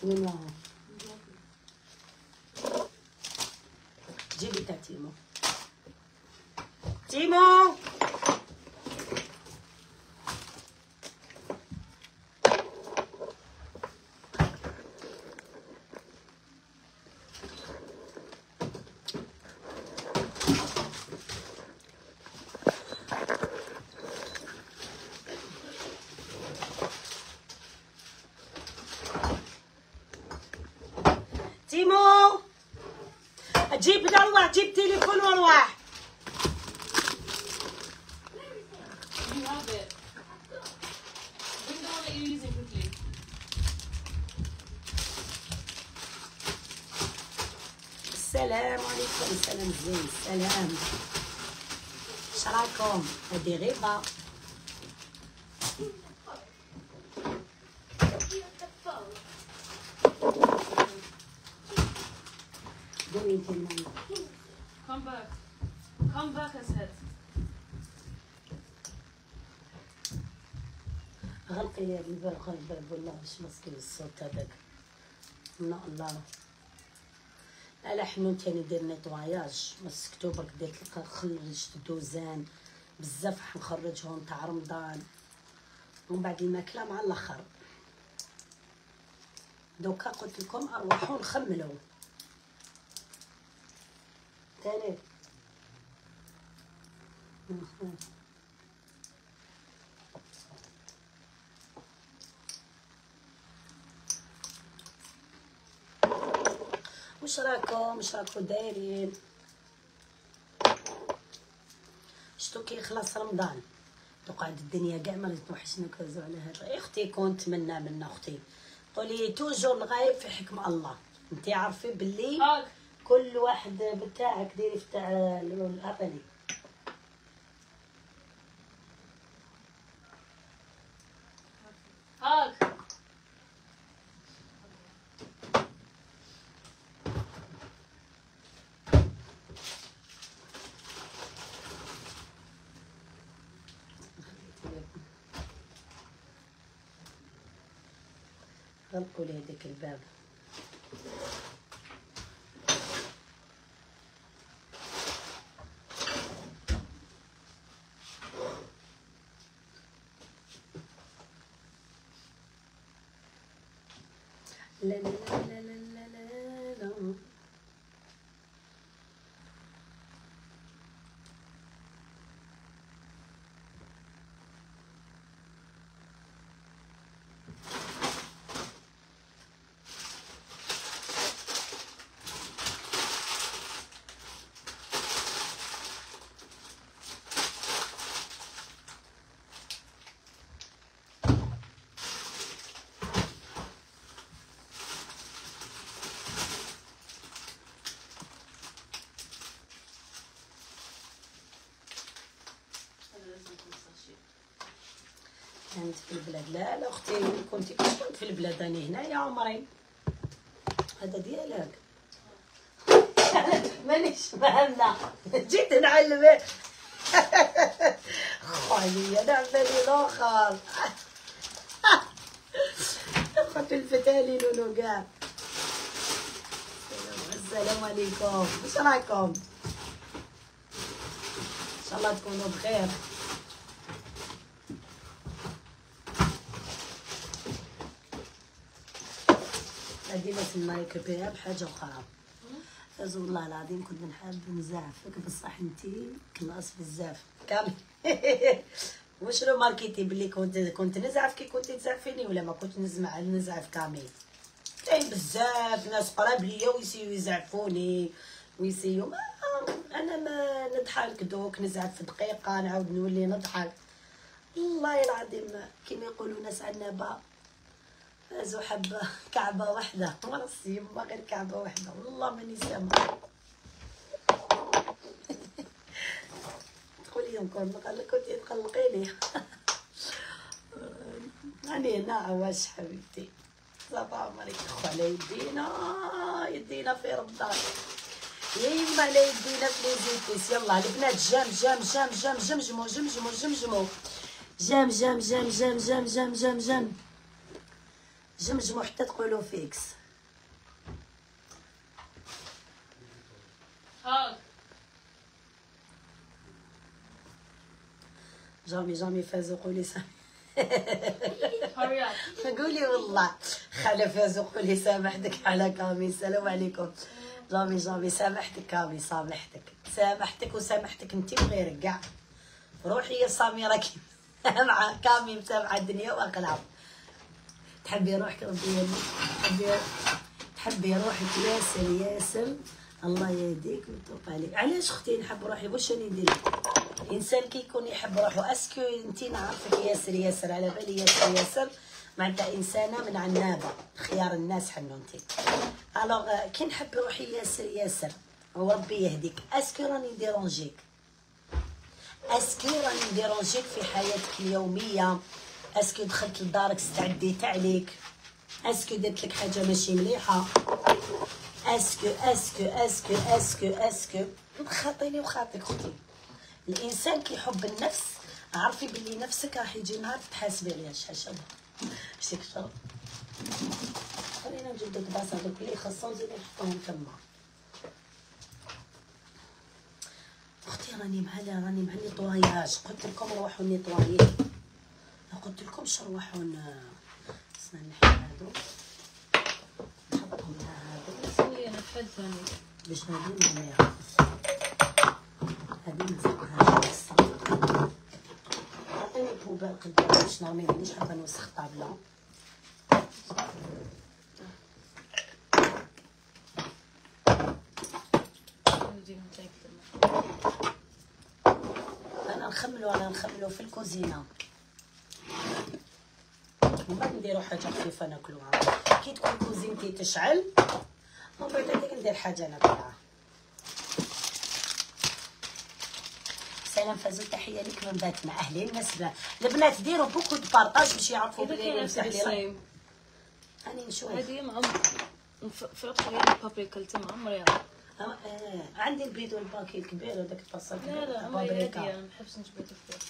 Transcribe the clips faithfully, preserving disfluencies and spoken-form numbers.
وين راهو؟ جيبي تاع تيمو. تيمو تيمو جيب الأرواح، جيب تليفون وأرواح. You have it. Bring the one that you're using quickly. السلام عليكم. سلام زين. سلام. شرايكم؟ هادي غيبة. قومي انتي الماما. Come back. Come back, I said. غلقي لي هاد الباب، غلقي الباب والله باش ما تسكي الصوت هذاك. لا الله. لا لا حنون تاني دير نيطواياج، ما سكتو برك درت لك خرجت دوزان بزاف حنخرجهم تاع رمضان ومن بعد الماكله مع الاخر. دوكا قلت لكم اروحوا نخملوا تاني. واش راكم واش راكم دايرين؟ شتو كي يخلص رمضان تقعد الدنيا كاع ما توحشنا كازو على هذا. اختي كون نتمنى من اختي قولي توجور الغايب في حكم الله. انت عارفين باللي كل واحد بتاعك ديري بتاع الابني. هاك غلقوا لي هذاك الباب. لا لا لا لا لا لا لا. كانت في البلاد. لا لا اختي كنتي كنت في البلاد. راني هنا يا عمري. هذا ديالك. مانيش فاهمه. جيت نعلم خويا انا عبالي الاخر. خاطر الفتالي لولو كاع. السلام عليكم. واش راكم؟ ان شاء الله تكونوا بخير. هادي ما تما بها بحاجه اخرى. فاز والله العظيم كنت نحب نزعفك بصح انتي كلاس بزاف كامل. واش لو ماركيتي بلي كنت كنت نزعف كي كنتي تزعفيني ولا ما كنت نسمع نزعف كامل؟ كاين بزاف ناس قراب ليا ويسيو يزعفوني ويسيو ما انا ما نضحك دوك نزعف في دقيقه نعاود نولي نضحك. والله العظيم كيما يقولوا ناس عنابه فازوا حبه كعبه واحده وراسي يما غير كعبه واحده. والله ماني سامعه. تقولي يوم كنت كنتي تقلقيني. راني هنا عواش حبيبتي. صافا عمرك خو على يدينا يدينا في رمضان يا يما على يدينا في ليزيتيس. يلا البنات جام جام جام جام جمجمو جمجمو جمجمو جام جام جام جام جام جام جام جام جمجمو حتى تقولوا فيكس. Hug. جامي جامي فازو قولي سامي. Hurry up. قولي والله خاله فازو قولي سامحتك على كامي. السلام عليكم. جامي جامي سامحتك كامي سامحتك سامحتك وسامحتك انتي وغيرك كاع. روحي يا سامي راكي مع كامي مسامحه الدنيا واقلام. تحبي روحك ربي يهديك. تحبي تحبي روحك ياسر ياسر الله يهديك ويتوب عليك. علاش اختي نحب روحي واش راني ندير؟ الانسان كي يكون يحب روحه اسكو انتي نعرفك ياسر ياسر على بالي ياسر ياسر معناتها انسانه من عنابه خيار الناس حنونتي. الوغ كي نحب روحي ياسر ياسر وربي يهديك اسكو راني ديرونجيك؟ اسكو راني ديرونجيك في حياتك اليوميه؟ اسكو دخلت لدارك استعديت عليك؟ اسكو درت لك حاجه ماشي مليحه؟ اسكو اسكو اسكو اسكو اسكو خاطيني وخاطيك اختي. الانسان كي يحب النفس عرفي بلي نفسك راح يجي نهار تحاسبي عليها شحال شرب شتيك شرب. خلينا نجيب دوك باصه دوك اللي خاصهم نزيد نحطهم تما. اختي راني مهلا راني مع نيطواياج. قلت لكم روحوا نيطوايي. قلت لكم روحوا اسمع نحي هادو نحطهم مع هادو. سوي انا حد ثاني. باش هادي نعملها هادي نزرقها الصافي. عطيني البوبال قدام باش نرمي مانيش حابه نوسخ الطابله. انا نخملو انا نخملو في الكوزينه ومن بعد نديرو حاجه خفيفه ناكلوها. كي تكون كوزينتي تشعل ومن بعد هذيك ندير حاجه ناكلها. سلام فازو تحيه لك من باتنا. اهلين وسهلا البنات. ديروا بوكو دو بارطاج باش يعرفوا بلي نفتح لي راني نشوف. هذه مع فرقت غير بابريكا تما مريضه. اه عندي البيض الباكي الكبير هذاك البصل. لا لا عمري هادي انا ما نحبش نجبد فيه.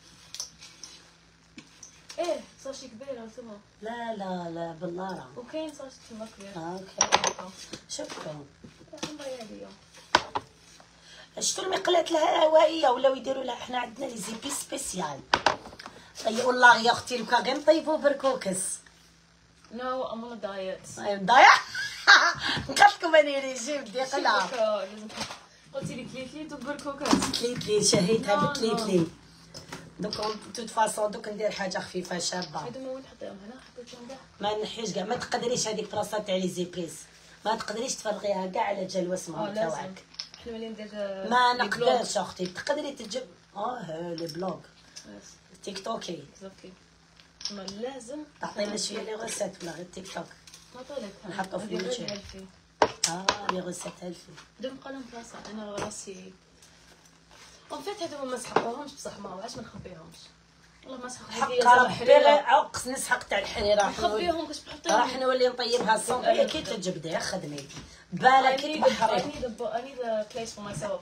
ايه صاشي كبيره تما. لا لا لا باللاره. وكاين صاشي تما كبير. اه اوكي شوفوا عمري هادي. شفتوا المقلات الهوائيه ولاو يديروا لها. حنا عندنا لي زيبي سبيسيال. طيب والله يا اختي لو كان غير نطيبوا بركوكس. نو ام اون دايت. ضايع. قلت لكم اني ريجيم بدي قلع. قلتي لي كليتلي دوك بركوكس. كليتلي شهيتها بكليتلي. دوك توت فاصون دوك ندير حاجه خفيفه شابه. هادو وين نحطيهم هنا حطيتهم كاع. ما نحيش كاع ما تقدريش هذيك بلاصه تاع لي زيبيس ما تقدريش تفرغيها كاع على جال وسمه تاعك. احنا ملي ندير ما نقدرش اختي. تقدري تجيب اه لي بلوغ تيك توكي. اوكي ما لازم تعطينا شويه لي غوسيت ولا غير تيك توك نعطيلك نحطو في اليوتيوب. اه لي غوسيت هالفي دوم قلم بلاصه انا راسي اون فيت هادو ما نسحقوهمش بصح ما علاش ما نخبيهمش والله ما سحق حق ربي عقص نسحق تاع الحريره نخبيهم باش نحطيهم. راح نولي نطيبها الصبح كي تجبدي خدمي بالك كي تبحري. I need a I need a place for myself.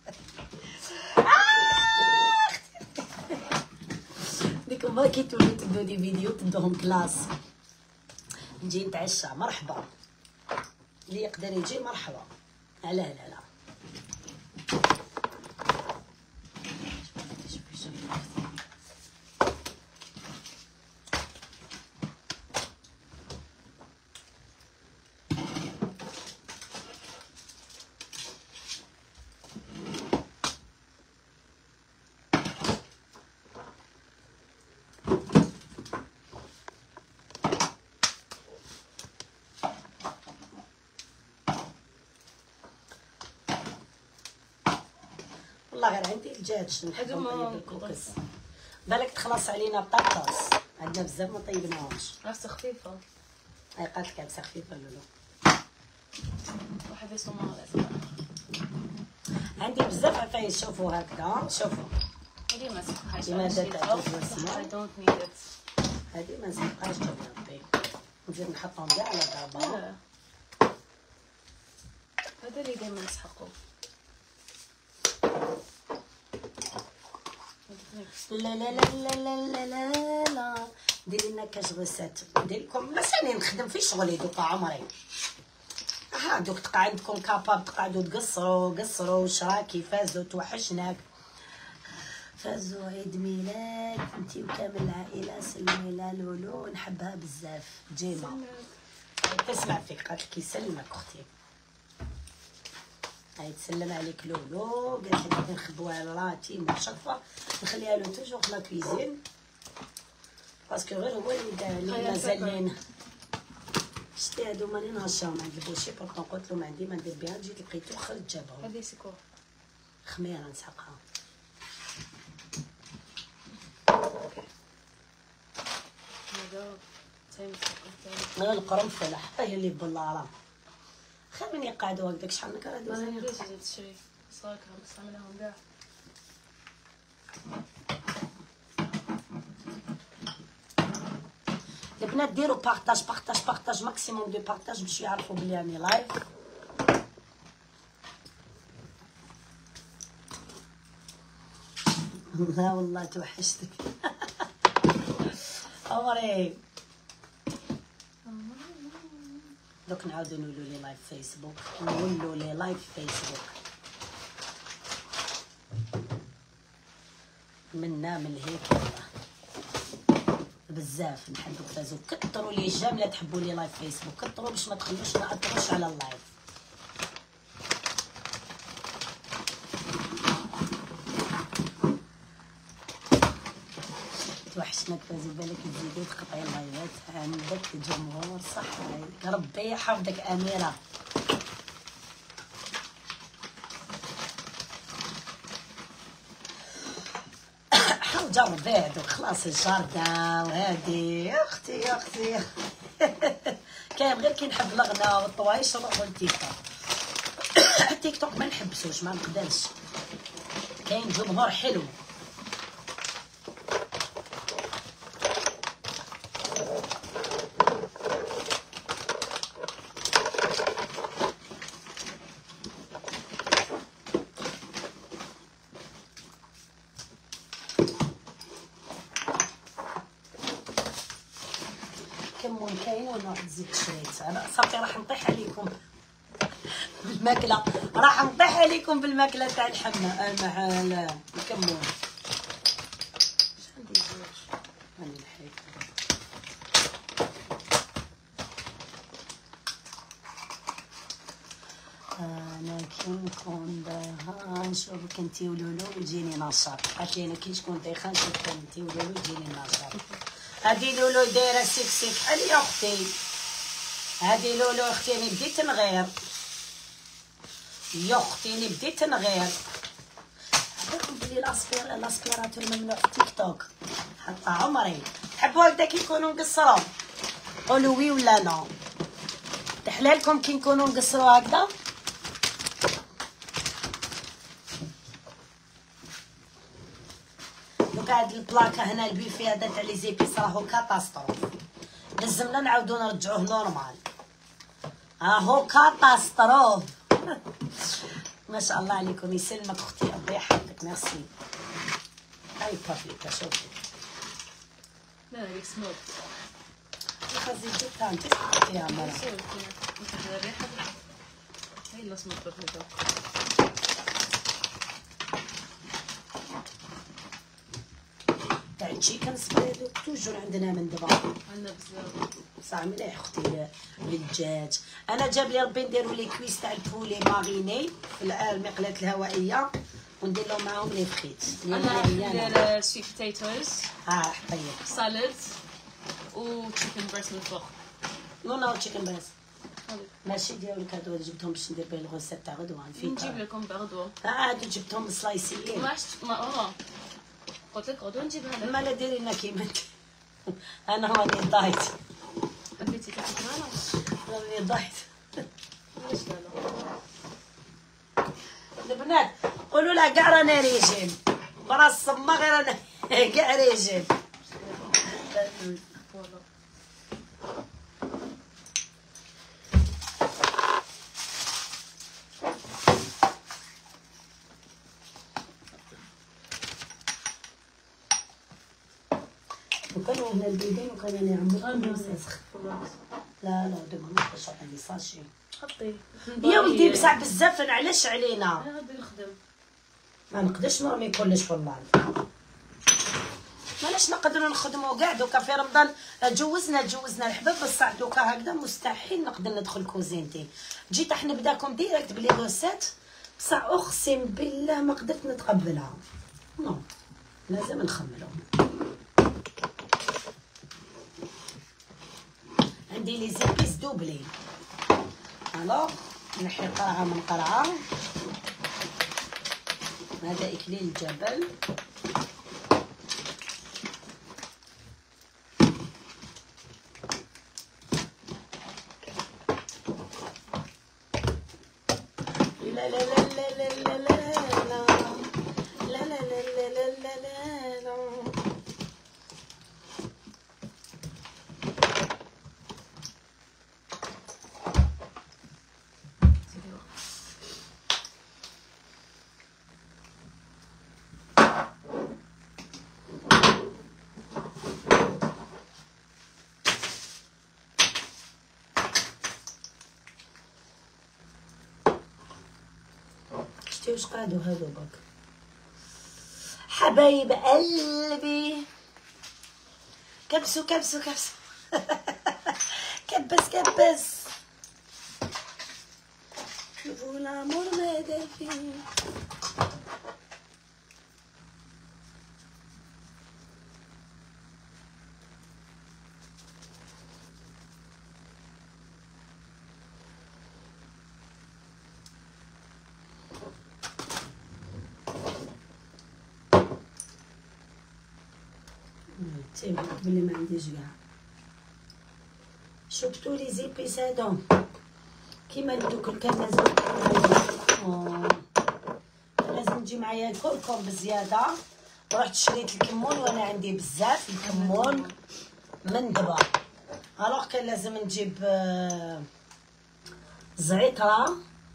ديك ما كي تولي تبدو دي فيديو تدوهم كلاس. نجي نتعشى مرحبا اللي يقدر يجي مرحبا. لا لا لا والله غير عندي الدجاج نحبو نطيب الكوكس. بالك تخلص علينا بطاطس عندنا بزاف ما طيبناهمش. عفسه خفيفه. اي قالت لك عفسه خفيفه لولو. واحد يسمع لازم. عندي بزاف عفايس شوفوا هكذا شوفوا. هذه ما نسحقهاش. ما درتها I don't need it. هذه ما نسحقهاش جاب ربي. نزيد نحطهم كاع على طابه. هذا اللي دائما نسحقوه. لا لا لا لا لا لا لا ديري لنا كاش غوسات. ندير لكم ماشي نخدم في شغلي دوكا عمري. هادوك تبقى عندكم كاباب تقعدوا تقصروا قصروا واش راكي فازوا توحشناك. فازوا عيد ميلاد انتي وكامل العائله، سلمي لا لولو نحبها بزاف ديما. تسمع فيك قالت لك يسلمك اختي. هاي تسلم عليك لولو، قالت لك غادي نخبوها لراتي مشرفه نخليها له توجور في لا كويزين باسكو غير هو اللي دار لي مازال لينا. شتي هادو ماني نهشاهم عند البوشي بورطون قلت له ما عندي ما ندير بها، جيت لقيتو خرج جابهم. هادي سيكو خميره نسحقها. هذا تايم انا القرنفل حتى هي اللي بالله خير من يقعدوا هكداك شحال من كره ما دوزين. نديرش هاد الشيء صاكها نستعملهم كاع. البنات ديروا بارطاج بارطاج بارطاج ماكسيموم دو بارطاج باش يعرفوا بلي راني لايف. لا والله توحشتك. عمري دوك نعاودو نولو لي لايف فيسبوك، نولو لي لايف فيسبوك منا من هيك والله بزاف نحبك فازو. كثروا لي جام لا تحبوا لي لايف فيسبوك، كثروا باش ما تخلوش ما اثروش على اللايف. توحشناك فازو، بالك تزيدي تقطعي اللايفات عندك الجمهور صح. ربي يحفظك اميره. جربي هادوك خلاص الجاردان وهادي يا اختي يا اختي. كاين غير كي نحب الغناء والطوايش نروحو للتيك توك. التيك توك ما نحبسوش ما نقدرش، كاين جمهور حلو. كمون كاين وانا واحد زيد شريت انا صافي راح نطيح عليكم بالماكله، راح نطيح عليكم بالماكله تاع الحمه المحل الكمون. شحال ندير زوج راني نحيك انا كي نكون دايخه نشوفك انتي ولولو ويجيني نشاط. قالت لي انا كي تكون دايخه نشوفك انتي ولولو يجيني نشاط. هادي لولو دايره سيك سيك بحال يا اختي. هادي لولو اختي انا بديت نغير يا اختي انا بديت نغير. عرفتكم بلي الاسبير الاسبيراتور ممنوع في تيك توك حتى عمري. تحبوا هكذا كي نكونوا نقصروا؟ قولوا وي ولا نو. تحلالكم كي نكونوا نقصروا هكذا؟ دوك هاد البلاكه هنا البيفي هذا تاع لي زيبيس راهو كاتاستروف، لازمنا نعاودو نرجعوه نورمال. راهو كاتاستروف. ما شاء الله عليكم يسلمك اختي ربي يحفظك ميرسي. هاي بابريكا شوفي. لا هذيك سموك خزي جبتها انت يا مرا. نحب الريحه هاي اللي سموك بابريكا. تاع التشيكن سبري دوك توجور عندنا من دابا. عندنا بزاف صح مليح اختي للدجاج. انا جاب لي ربي نديرو لي كويس تاع البولي ماريني في المقلاة الهوائيه وندير لهم معاهم لي فريت. انا ندير سويت بوتيتوز ها حطيت سالاد و تشيكن بريست من الفوق. نو نو تشيكن بريس ماشي ديال الكادو اللي جبتهم باش ندير بيه الغوسيت تاع غدوه في نجيب لكم بغدوه. ها هادو جبتهم سلايسيين. ما عشت ما اه قلت لك غدوه نجيبها لك. ما لا ديري لنا كيما انت. انا راني دايت حبيتي تاكلي معنا؟ راني دايت. علاش لا لا البنات قولوا لها كاع رانا ريجيم براس صما غير انا كاع ريجيم. والله وكانوا هنا البيبين وكانوا يعمروا مسخ. خلاص لا لا دابا ما نقدرش نعطيني ساشي. حطي يا ولدي بصح بزاف علاش علينا. غادي نخدم. ما نقدرش نرمي كلش والله. مالاش نقدروا نخدموا كاع دوكا في رمضان جوزنا جوزنا الحباب بصح دوكا هكذا مستحيل نقدر ندخل كوزينتي. جيت راح نبداكم ديريكت بلي روسيت بصح اقسم بالله ما قدرت نتقبلها. نو لازم نخملهم. عندي لي زيبيس دوبلي. الوغ نحي قرعه من قرعه. هذا اكليل الجبل. لا لا لا لا لا لا لا لا لا لا لا لا لا لا. شتي واش قادو هادو باك حبايب قلبي. كبسوا كبسوا كبسوا كبس كبس. شوفوا الامور ماذا فيه. تيبقى بلي ما عنديش كاع. شفتوا لي زيبيس هادو كيما دوك كان لازم لازم تجي معايا الكركم بزياده. ورحت شريت الكمون وانا عندي بزاف الكمون من دبا. الوغ كان لازم نجيب زعتره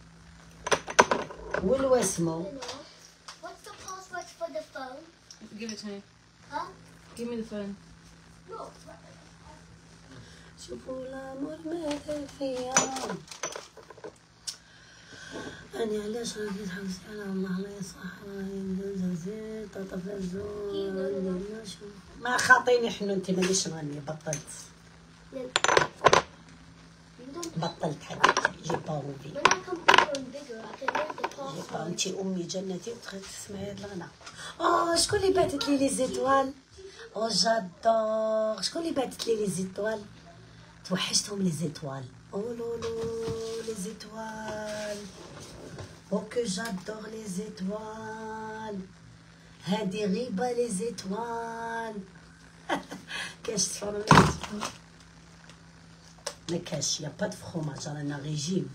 والواسمو. What's the password for the phone? Give it to me. Huh? Give me the phone. Look. شوفوا الامور ماذا فيها. أنا علاش غادي تحوسي على الله لا يصح زين طاطا فازون ما خاطيني حنو انت مانيش نغني. بطلت بطلت حبيبتي. جي با اونفي. When I come bigger and bigger, I can get the جي با password. انت امي جنتي وتخيل تسمعي هاد الغناء. اه شكون اللي باتت لي لي زيتوال. او جادور. شكون اللي باتت لي لي زيتوال. توحشتهم لي زيتوال. او لولو لي زيتوال. او كو جادور لي زيتوال. هادي غيبه لي زيتوال. كاش تفرج ما كاش يا با دو فروماج رانا ريجيم.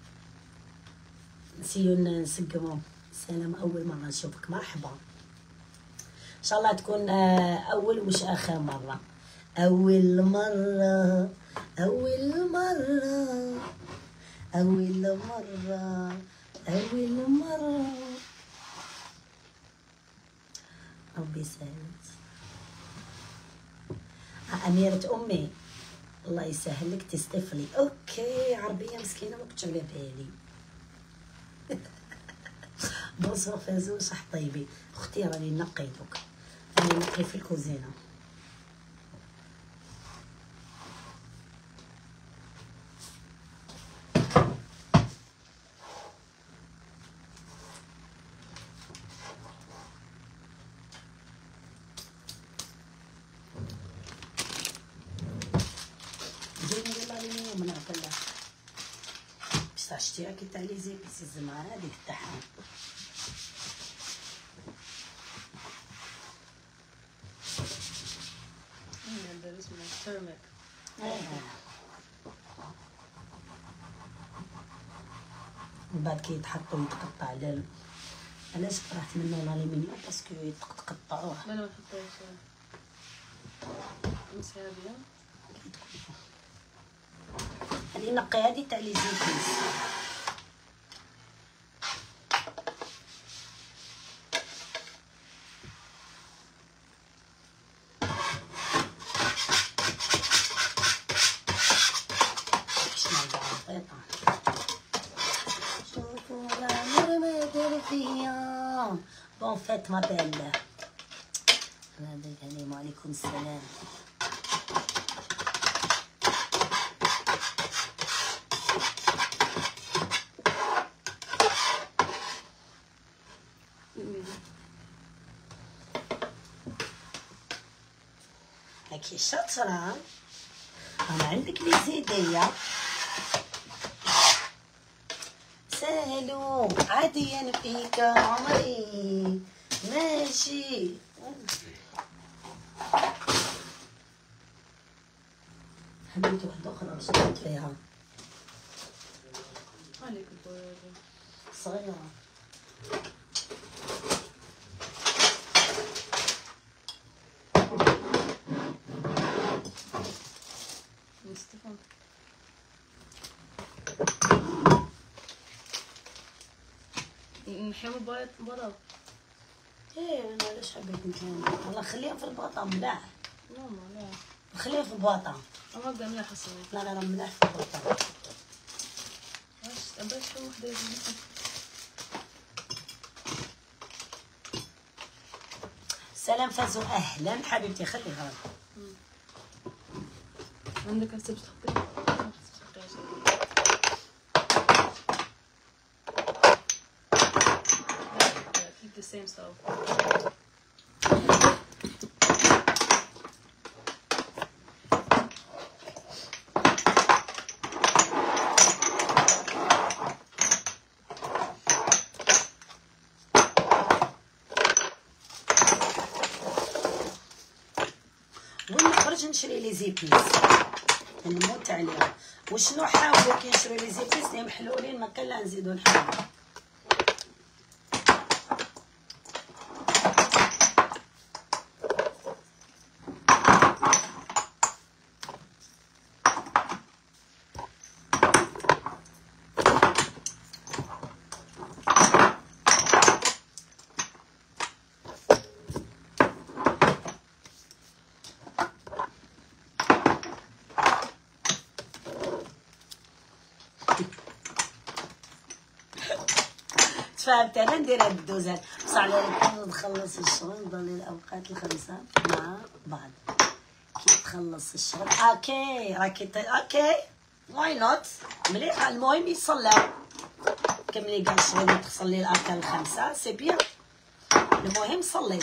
نسيو نسقمو. سلام اول مره نشوفك. مرحبا ان شاء الله تكون اول مش اخر مره. اول مره اول مره اول مره اول مره. ربي يسهلك. اميره امي الله يسهل لك تستفلي. اوكي عربيه مسكينه ما كنتش على بالي. بونسور فازو صح طيبي. اختي راني نقي دوك راني نقي في الكوزينه. جيني يلا لي من عقله بصح شتيها كي تاع لي زيبيس الزماره هذيك تاعها. هذا اسمه ترمك. من بعد كي يتحطوا يتقطع على علاش طرحت منه الالومنيوم باسكو يتقطعوه. لا لا ما تحطيش مسابيه. هذه نقي هذه تاع لي زيبيس. بون فات ما بال. السلام عليكم. السلام. هاكي شاطرة. أنا عندك لي زيدية. سالو عاديا فيك عمري ماشي. حبيت واحدة أخرى شفت فيها عليك البويضة صغيرة. مصطفى نحيو البيض بيضة. ايه انا علاش حبيت نحيو؟ والله خليها في البواطة ملاح. ماما لا خليها في البواطة. أما بدا ملاح أصلا. لا لا لا ملاح في البواطة. واش أبغى شو وحدة يجي. سلام فازو اهلا حبيبتي خليها. عندك هسه باش تحطي keep the same stuff. وين نخرج نشري لي زيبيس نموت عليهم. وشنو حاولوا كي نشري لي زيبيس اللي محلولين ما كان لا نزيدو نحاول. تفاهمت انا ندير هاد الدوزات بصح على كي نخلص الشغل نضل الاوقات الخمسه مع بعض. كي تخلص الشغل اوكي راكي اوكي واي نوت مليح. المهم يصلوا كملي كاع الشغل وتصلي الاركان الخمسه سي بيان. المهم صلي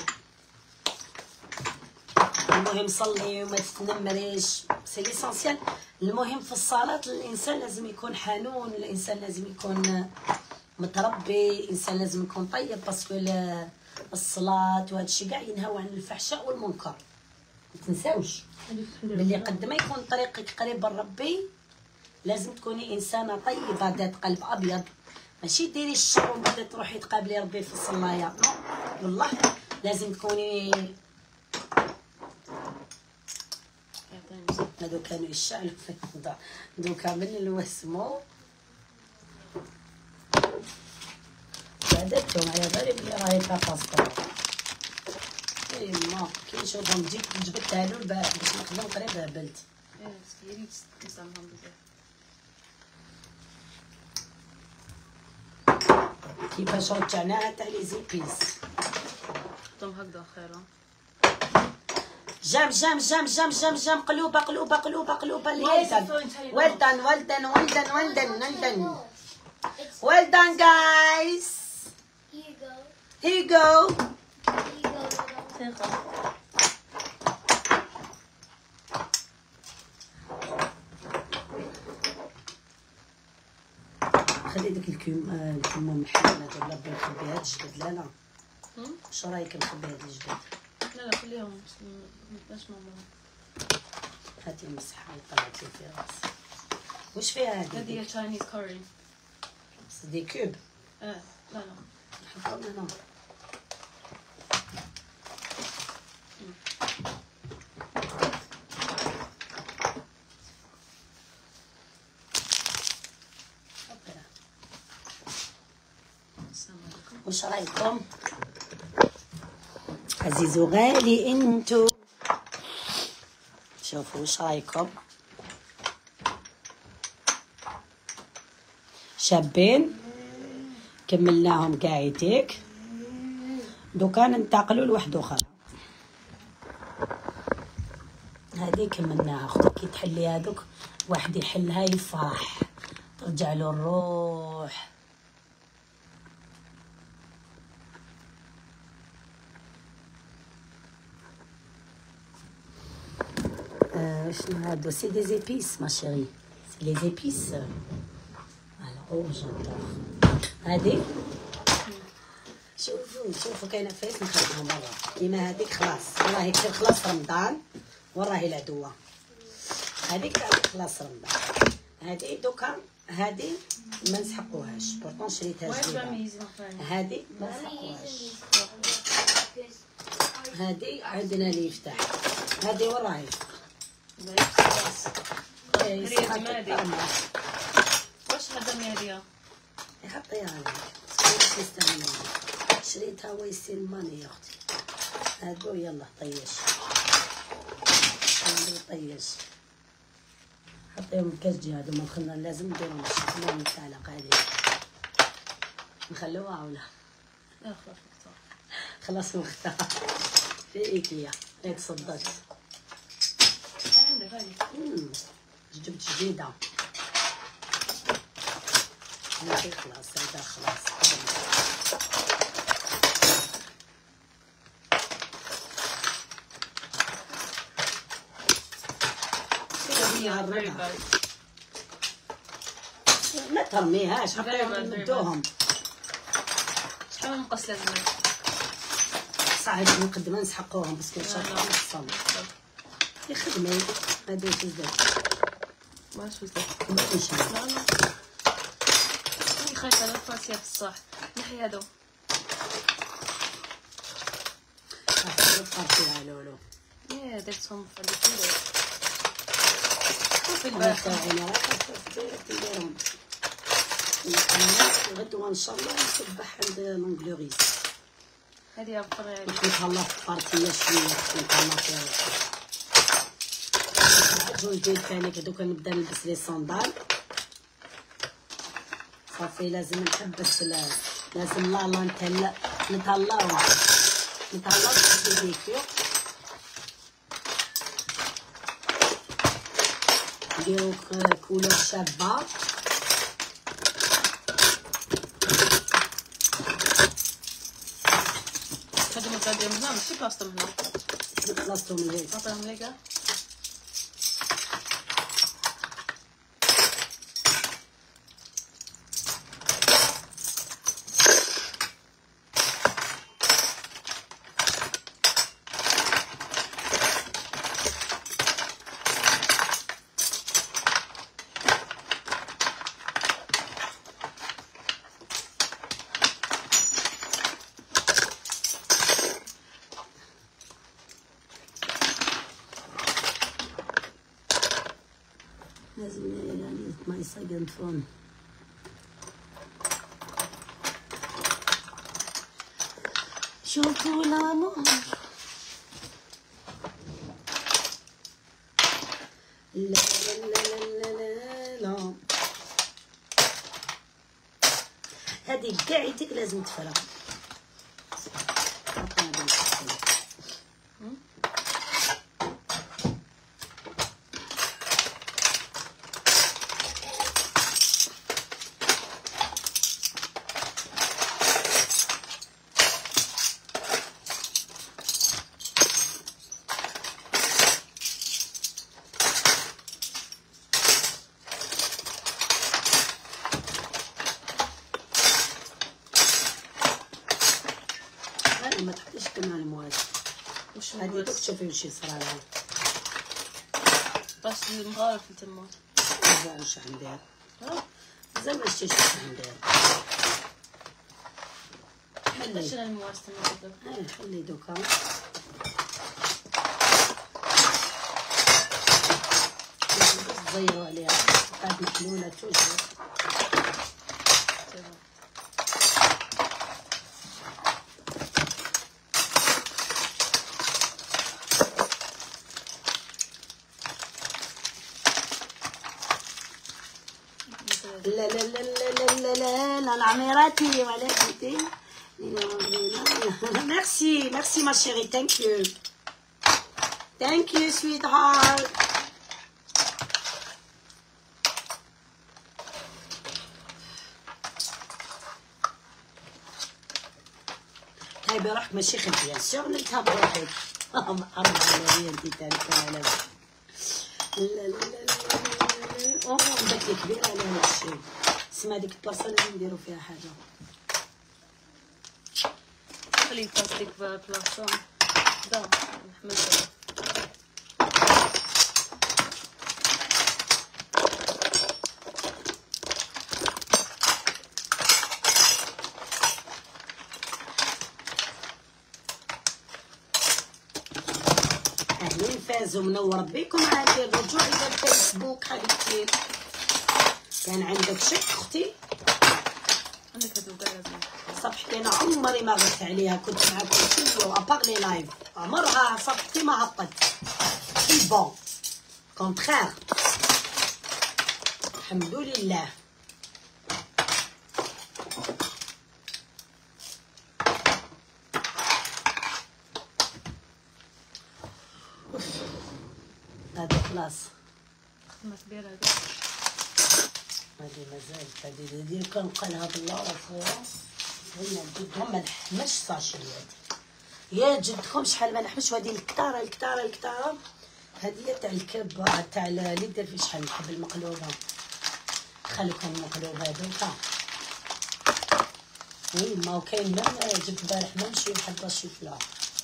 المهم صلي وما تتنمريش سي ليسونسيال. المهم في الصلاه الانسان لازم يكون حنون. الانسان لازم يكون متربي. الانسان لازم يكون طيب باسكو الصلاه وهذا الشيء كاع ينهاو عن الفحشاء والمنكر. ما تنساوش باللي قد ما يكون طريقك قريب من ربي لازم تكوني انسانه طيبه ذات قلب ابيض. ماشي ديري الشر ومن بعد تروحي تقابلي ربي في الصلايه. والله لازم تكوني. هادو كانوا يشعلوا في الضوء دوكا من الوسمو بعدتهم على بالي بلي راهي كافاسطور. ايما كي نشوفهم جبت جبتها له البارح باش نخدم قريب هبلت. ايه سكيري تسامحهم بزاف. كيفاش رجعناها تاع لي زيبيس. حطهم هكذا خير. جام جام جام جام جام جام قلوبه قلوبه قلوبه قلوبه. اليدن ولدن ولدن ولدن ولدن ولدن well done guys. Here you go. Here you go. Here you go. ثقة. خلي ديك الكم الكمون محلنا ولا بغي نخبيها هاد الجدد. لا لا واش رايك نخبي هاد الجدد؟ لا لا خليهم باش ماما. هاتي المسحه طلعتي في راسي. واش فيها هادي؟ هذه تشاينيز كوري. دي كوب. اه لا لا نحطهم هنا. واش رايكم عزيز وغالي انتو؟ شوفوا واش رايكم شابين؟ كملناهم كاع يديك دوكا ننتقلوا لواحد اخرى. هذه كملناها اختي. كي تحلي هذوك واحد يحلها يفرح، ترجع له الروح. آه شنو هادو؟ سي دي زيبيس ما شيري، سي لي زيبيس. الو جادور هادي. شوفوا شوفوا كاينه فايس نخرجها برا كيما هذيك. خلاص راهي كتب خلاص رمضان وراهي العدوه. هذيك خلاص رمضان. هذه دوكا هذه ما نسحقوهاش، بورطون شريتها جديده. هذه ما نسحقوهاش. هذه عندنا اللي يفتح. هذه وراهي واش هذا ماليه يحطيها عليك. شريتها ويسي الماني يا اختي. هادو يلا طيش طيش حطيهم الكاج. هادو ما خلنا لازم نديرهم نخليهم التعلق هذه نخلوها ولا لا خلاص وقتها في ايكيا. هيك صدقت عندك هذه جبت جديده. ماشي خلاص هذا خلاص. ما ترميهاش، حطيهم نمدوهم. شحال من مقص لازم صعيب نقدم نسحقوهم بس كل شهر نقصهم. يا خدمه هادو تزداد واش وزدت ان شاء الله. لا لا اني خايفه لا فاسيه في الصح. نحي هادو طرطيها لولو. يا درتهم في الكيلو شوفي انا البارحه. تاعنا نديرهم غدوه ان شاء الله نسبح عند لونغلوريس. هذه ابقى يعني نتهلا في البارتيه شويه نتهلا فيها. العجون ديال ثاني دوكا نبدا نلبس لي صندال. صافي لازم نحبس لازم لا لا نتهلا نتهلاو نتهلاو في الفيديو. نديرو كولور شابه. هادو متعدين هنا ماشي بلاصتهم هنا. بلاصتهم اللي عطيهم لي كاع. لازم يعني ما يصيقنفون. شوفوا الامور. لا لا لا لا لا هذه كاع يديك لازم تفرغ. ما تحطيش كمان المواد. واش هذه دوك تشوفي وش يصرى لها. باش المغارف تما زعما واش غندير. زعما شتي واش غندير. حلي شنو المواس تما اه حلي دوكا. تزيروا عليها قاعد محلوله توجور. لا لا لا لا لا لا لا العميراتي ولكنتي Merci, merci ma chérie, thank you. Thank you, sweetheart. هاي بروحك ماشي خدية، شغل انتها بروحك. أم على انتي تاني كمان. لا لا لا لا. أوه بدك كبيرة على هالشي. اسمع هاديك البلاصة لازم نديرو فيها حاجة. خلي البلاستيك ببلاصة. دا نحمل دا. أهلين فازوا منور بيكم عادي الرجوع إلى الفيسبوك حبيبتي. كان عندك شك أختي؟ عندك هادو لازم. صفحتي أنا عمري ما غبت عليها، كنت معاكم كل يوم أباغ لي لايف، عمرها صفحتي ما هبطت. في البون كونتخير الحمد لله. هذا خلاص خدمة كبيرة هادي. هذه مازال هذه ندير كنقلها بالله وفوها. هنا جدهم ما نحملش ساشيات يا جدكم شحال ما نحملش. وهذه الكتاره الكتاره الكتاره هذه تاع الكبه تاع اللي دير في شحال نحب المقلوبه. خلوكم المقلوبه هذوك وي ما كاين ما جبت البارح ما نمشي حبه الشوفله.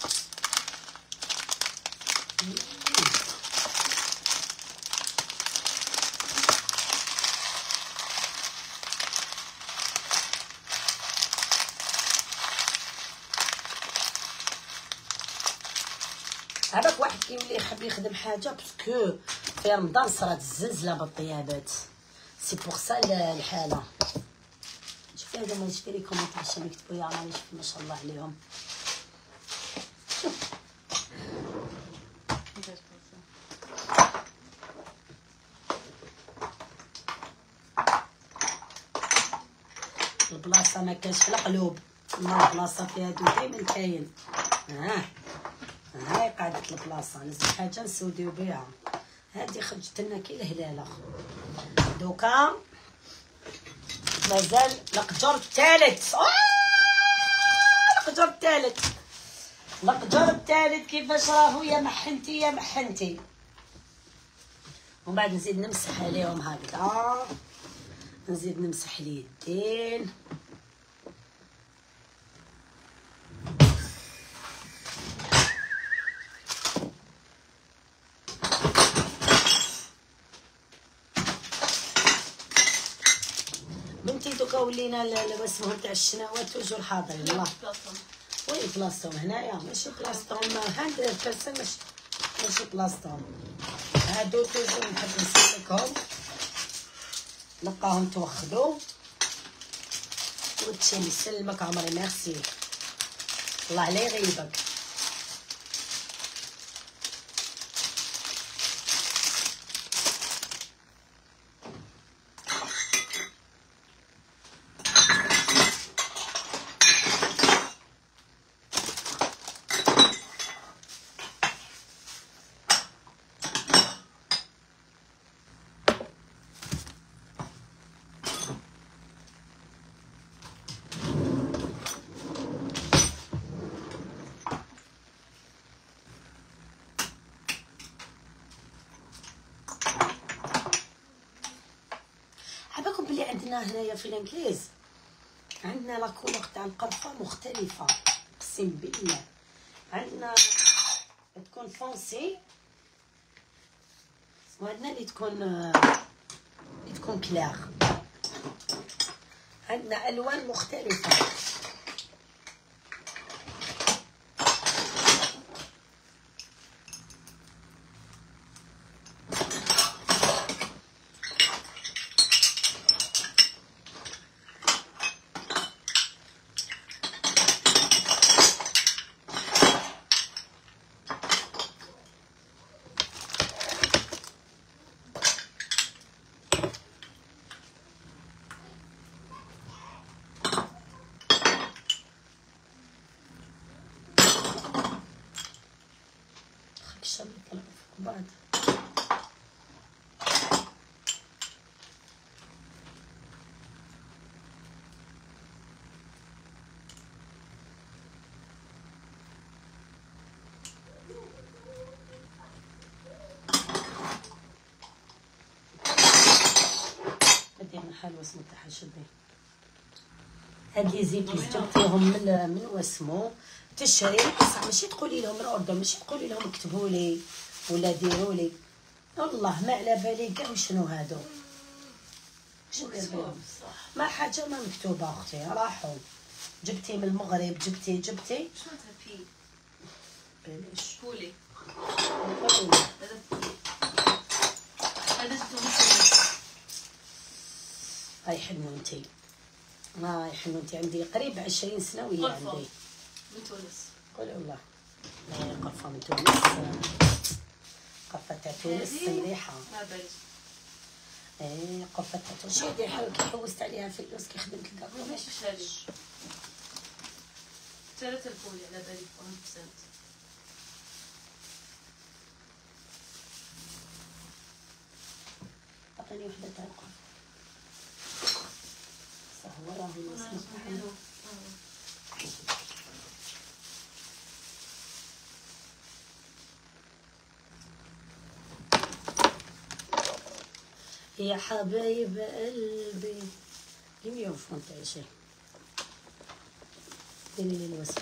هذاك واحد كيولي يحب يخدم حاجه باسكو في رمضان صرات الزلزله بالطيابات سي بوغ سا الحاله. شوفي هذا ما يشفي لي كومونتير عشان يكتبوا يا راني شوفي ما شاء الله عليهم. البلاصه ما كانش في القلوب، ما البلاصه فيها هادو دايما كاين. ها هاي قاعدة البلاصة نزل حاجة نسوديو بيها. هادي خرجت لنا كي الهلالة. دوكا مازال القجر الثالث. القجر الثالث القجر الثالث كيفاش راهو يا محنتي يا محنتي. ومن بعد نزيد نمسح عليهم هكذا، نزيد نمسح اليدين. بنتي دوكا ولينا اسمهم تاع الشناوات توجور حاضرين. الله وين بلاصتهم هنايا؟ ماشي بلاصتهم مية بالمية ماشي ماشي بلاصتهم. هادو توجور نحب نسلكهم نلقاهم توخدو. وتشي يسلمك عمري ميرسي الله لا يغيبك. عباكم بلي عندنا هنايا في الانجليز عندنا لا كولور تاع القرفه مختلفه اقسم بالله. عندنا تكون فونسي وعندنا اللي تكون اللي تكون كلاغ. عندنا الوان مختلفه. حلوه اسمو تاعها شدي. هاد لي زيبيس جبتيهم من من واسمو تشري، بصح ماشي تقولي لهم الاوردر، ماشي تقولي لهم اكتبوا لي ولا ديروا لي، والله ما على بالي كاع شنو هادو. شنو ندير بهم؟ ما حاجه ما مكتوبه اختي، راحوا جبتي من المغرب، جبتي جبتي شنو تهبي؟ بلاش بولي. والله. هذا بولي. هذا جبتو من تونس. هاي حنونتي، هاي حنونتي عندي قريب عشرين سنه وهي قرفة. عندي. من تونس. قولي والله هاي قرفه من تونس، قرفه تاع تونس هذه مليحه. ما باليش. ايه قرفه تاع تونس شي دير حاول كي حوست عليها فلوس كي خدمت الكاكو ماشي شاري. ثلاثة البولي على بالي واحد بالمية. عطيني وحده تاع القرفه صح هو راهو الاسم تاعها. يا حبايب قلبي اليوم فون تاع شي ديري لي الوسم.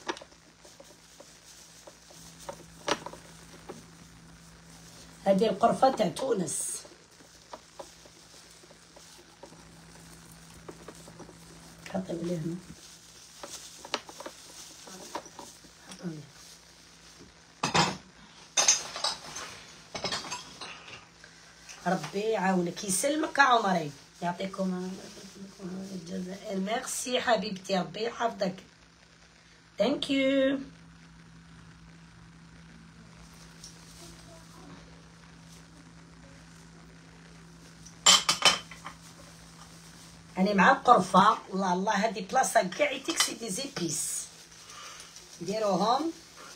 هذه القرفة تاع تونس. حطي لي هنا حطي. ربي يعاونك يسلمك عمري، يعطيكم الجزائر. ميرسي حبيبتي، ربي يحفظك. ثانك يو. أنا مع القرفة والله الله هذه بلاصة كاع يتكسي دي زيبيس نديروهم.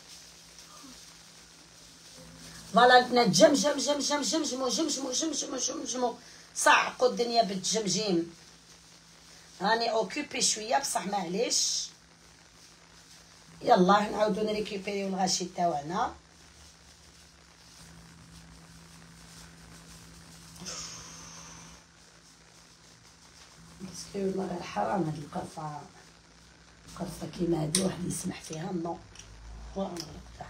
فوالا البنات جمجم جمجم جمجمو جمجمو جمجمو جمجمو صعقوا الدنيا بالتجمجيم. راني اوكوبي شويه بصح معليش، يلا نعاودو نريكوبيريو الغاشي تاوعنا. باسكو والله غير حرام هاد القرفه، قرفه كيما هادي واحد يسمح فيها نو ونغلقتها.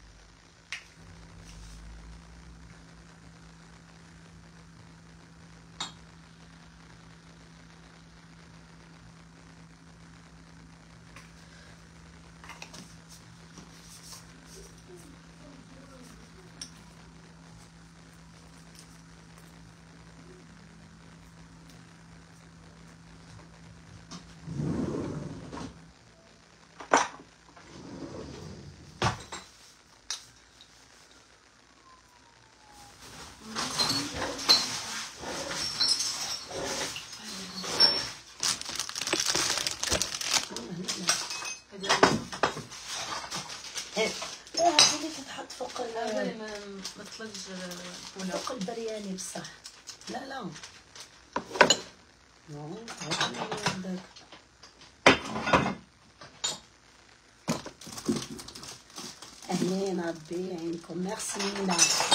لا هادي اللي تتحط فوق على بالي ما ما تطلقش البولة. فوق البرياني بصح. لا لا نو هذاك اهلين ربي يعينكم. ميرسي مينا.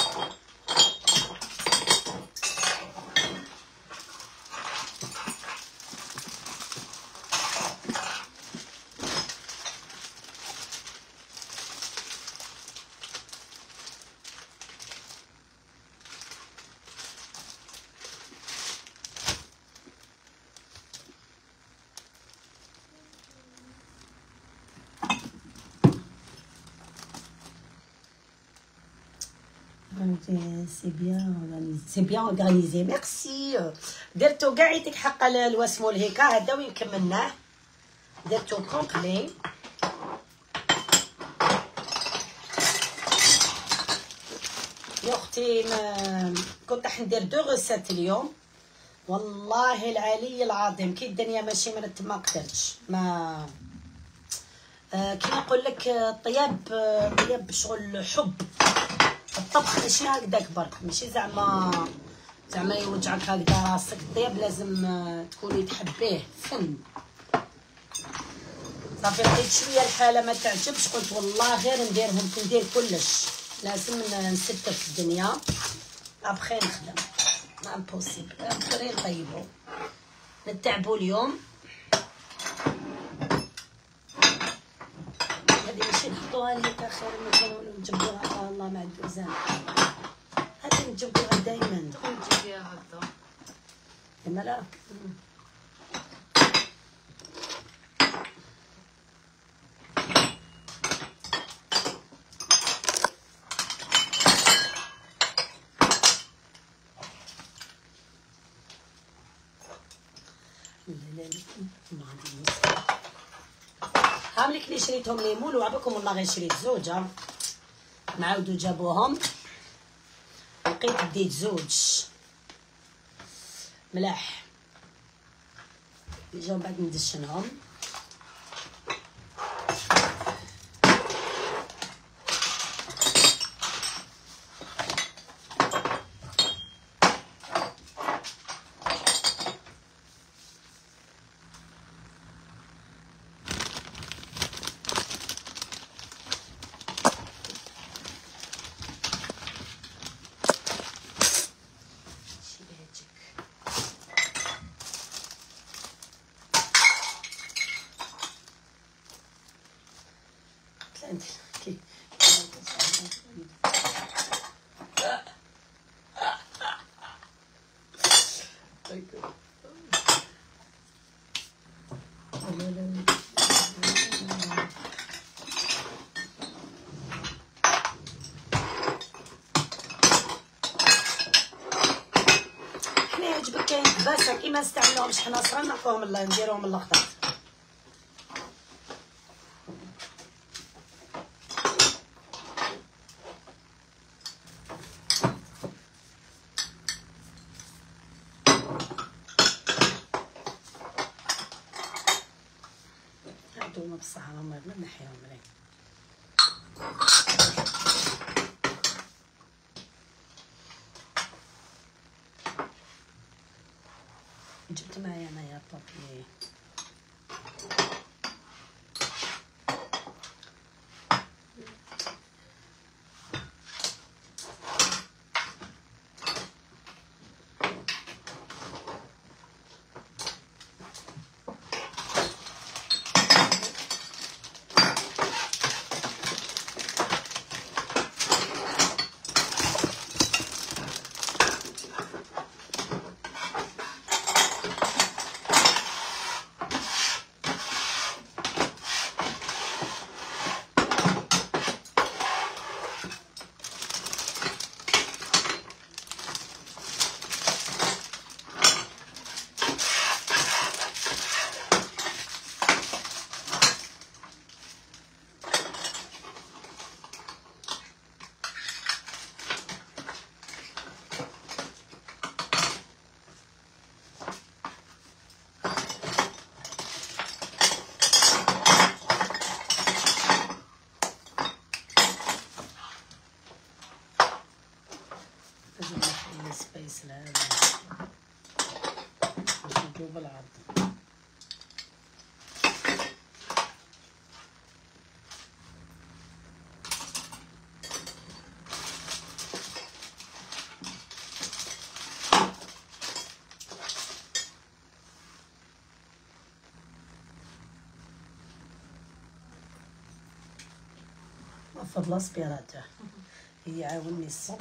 سي بيان سي بيان اورغانيزي. ميرسي. درتو كاع يعطيك حق الوسمو الهيكا هذا وين كملناه درتو كومبلي. يا اختي كنت راح ندير دو غوسيت اليوم والله العلي العظيم كي الدنيا ماشي مرتبه ما قدرتش ما آه كيما نقول لك طياب طياب شغل حب الطبخ ماشي هكذاك برك ماشي زعما زعما يوجعك هكذا راسك. الطياب لازم تكوني تحبيه فن. صافي لقيت شويه الحاله ما تعجبش قلت والله غير نديرهم ندير كلش لازم نستف الدنيا ابخي نخدم. امبوسيبل نقدري نطيبو نتعبو اليوم. هادي ماشي نحطوها ليك خير من نجبدوها. آه الله مع الدوزان هادي نجبدوها دايما تقوم تجي فيها هكذا اما لا. هامليك اللي شريتهم ليمون وعبكم والله غير شريت زوج. ها نعاودو جابوهم لقيت ديت زوج ملاح اللي جاو بعد ندشنهم. حنا يعجبك كاين كباسه كيما نستعملوهمش حنا صغار نعطوهم الله نديروهم اللقطات. هادوما بصح راهم غير نحيهم عليه. جبت معايا انايا بابي سبيس لهذا نشدو بالعرض. نفض لاسبيراتور يعاونني الصوت.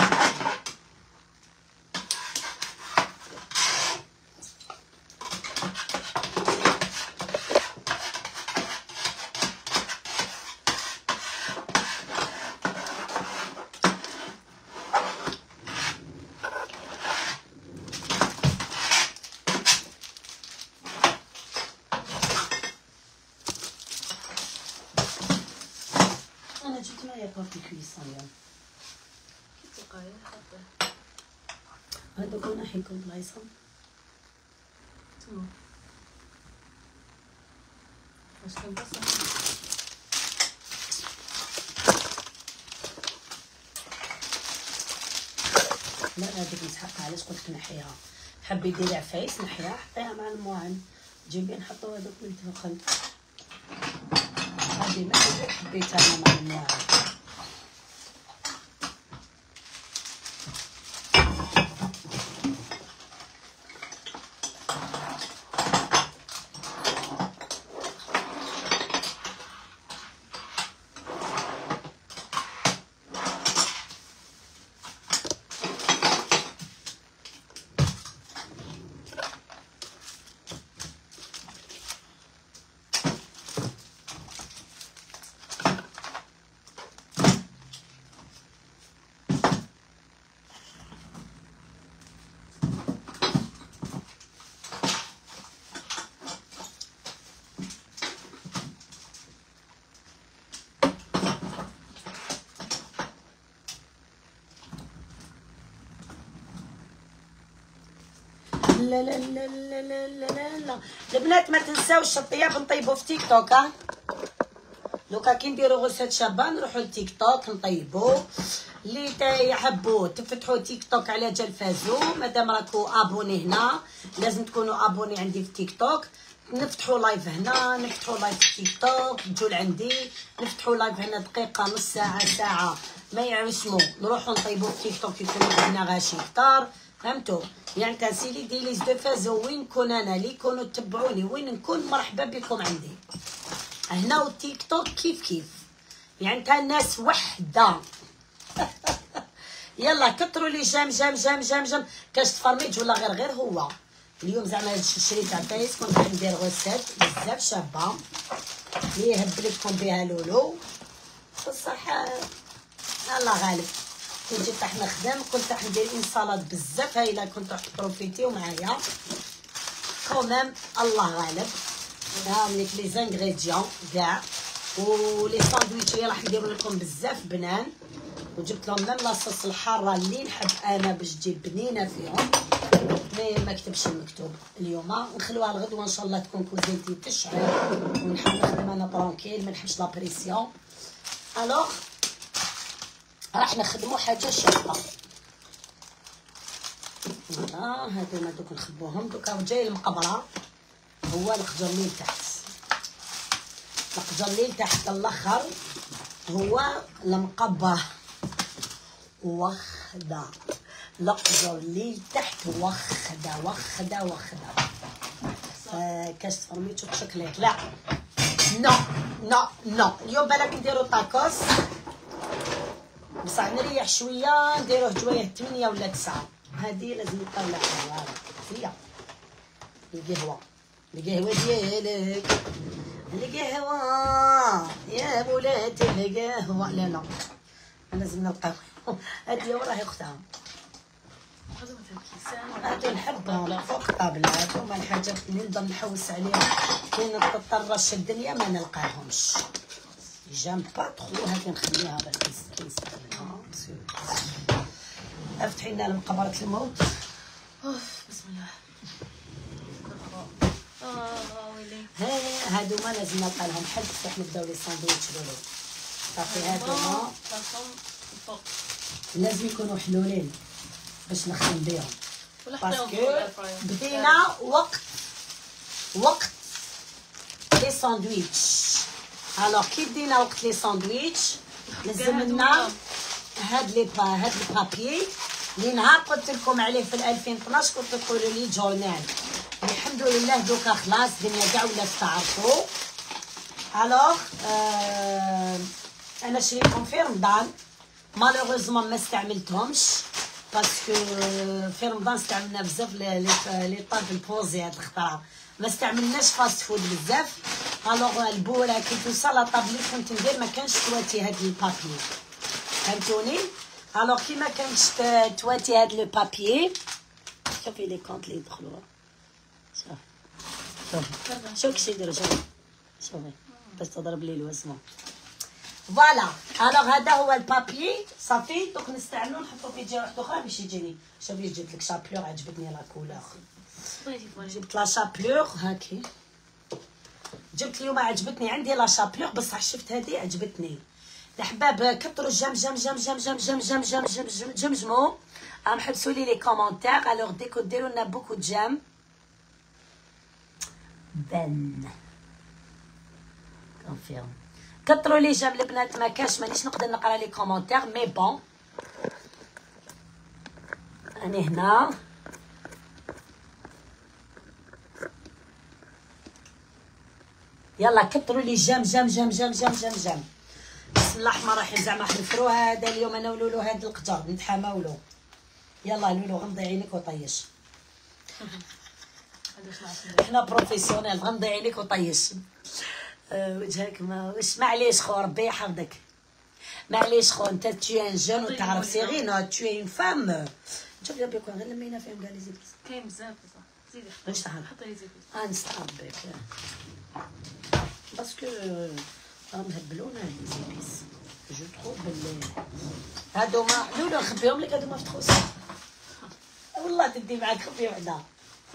انا جبت معايا بابي كويسون اليوم. كي تلقايه حاطه هادوك نحيكم بلايصهم تما واش كنبصر لا هذيك مسحقه علاش قلت نحيها. حبي ديري عفايس نحيها حطيها مع المواعن جيبي نحطو هذوك من الدخل. هذه ما حبيتها انا مع المواعن. لا لا لا لا لا لا لا لا البنات ما تنساوش الطياب نطيبو في تيك توك. ها دوكا كي نديرو غرسات شابه نروحو لتيك توك نطيبو. اللي يحبوا تفتحوا تيك توك على جال فازو مادام راكو ابوني هنا لازم تكونوا ابوني عندي في تيك توك. نفتحوا لايف هنا نفتحوا لايف في تيك توك تجوا لعندي نفتحوا لايف هنا دقيقه نص ساعه ساعه ما يعوسمو نروحوا نطيبوا في تيك توك يكون عندنا غاشي كتار. فهمتوا يعني تاسيلي دي ليز دو فازو وين نكون انا اللي يكونوا تبعوني وين نكون مرحبا بكم عندي هنا والتيك توك كيف كيف يعني تا الناس وحده. يلا كثروا لي جام جام جام جام جام كاش تفرميج ولا غير غير هو اليوم زعما هاد الشريط تاع فايس كنت راح ندير غوسات بزاف شابه اللي يهبل لكم بها لولو بصح الله غالب. كنت جيت راح نخدم كنت راح ندير انصالات بزاف هاي الا كنت راح تبروفيتيو معايا كومام الله غالب. ها منك لي زانغريديون كاع ولي ساندويتش راح نديرو لكم بزاف بنان وجبت لهم ميم لاصوص الحاره اللي نحب انا باش تجي بنينه فيهم مي ما كتبش المكتوب اليوم نخلوها الغدوه ان شاء الله تكون كوزينتي تشعل ونحب نخدم انا طرونكيل ما نحبش لا بريسيون. الوغ راح نخدمو حاجه شابه. اه هادو دوك نخبوهم دوكا جاي المقبره هو القجرليل تحت القجرليل تحت الاخر هو المقبه وخده القجرليل تحت وخده وخده وخده. آه كاش تفرميتو بشكليت لا نو نو نو اليوم بالك نديرو طاكوس بصح نريح شويه نديروه جوايه ثمانية ولا تسعة. هذه لازم نطلعها هي القهوه القهوه ديالك القهوه يا بولاتي القهوه لا لا لازم نلقاو هادي وراهي اختها هادو نحبهم فوق الطابلات هما الحاجات اللي نقدر نحوس عليهم كي نتطرش الدنيا ما نلقاهمش. جام با تخو هادي نخليها باش كيستعملها. افتحي لنا مقبره الموت. بسم الله. اه ويلي ها هادو ما لازم نلقى لهم حل بصح نبداو لي ساندويتش لولو صافي. هادو فوق لازم يكونوا حلولين باش نخدم بهم باسكو باسكو بدينا وقت وقت لي ساندويتش. الوغ كي بدينا وقت لي ساندويتش لازم لنا هاد لي با هاد البابي اللي نهار قلت لكم عليه في ألفين واثناش كنتو تقولوا لي جورنال. الحمد لله دوكا خلاص الدنيا كاع ولات تعرفوا. الوغ آه انا شريتهم في رمضان مالوغوزمون ما استعملتهمش باسكو في رمضان استعملنا بزاف لي لي طاب البوزي هاد الخطره ما استعملناش فاست فود بزاف. الوغ البوراك تو سلطه اللي كنت ندير ما كانش تواتي هاد البابي فهمتوني. الوغ كي ما كانش تواتي هاد لو بابي شوفي لي كونط اللي يدخلوا شوفي شوفي شوفي كيش يديروا شوفي شوفي باش تضرب لي الوسمه فوالا. الوغ هذا هو البابي صافي دوك نستعملو نحطو في جهه واحده اخرى باش يجيني. شوفي جبت لك شابلور عجبتني لا كولور جبت لا شابلور هاكي جبت اليوم عجبتني عندي لا شابلور بصح شفت هذه عجبتني. الحباب كثروا جم جم جم جم جم جم جم جم جم جم جمجموا راهم حبسوا لي لي كومونتير. الوغ ديكو ديروا لنا بوكو جام بن كونفيرم كثروا لي جام البنات ما كاش مانيش نقدر نقرا لي كومونتير مي بون راني هنا يلا كثروا لي جام جام جام جام جام جام جام. بسم الله الرحمن الرحيم زعما حنفرو هذا اليوم انا ولولو هذا القجر نتحاماولو. يلا لولو غمضي عينيك وطيش احنا بروفيسيونيل غمضي عينيك وطيش أه وجهك ما واش معليش خو ربي يحفظك معليش خو انت تي ان جون وتعرف سيغي نو تي اون فام شوف يا بيكون غير لمينا فيهم كاع لي زيت كاين بزاف بصح زيدي واش تعرف حطي لي زيت اه نستعرض بك باسكو راهم هبلونا لي زيبيس جو تروف بلي هادو ما لولو نخبيهم لك هادو ما فتحوش والله تدي معاك خبي وحده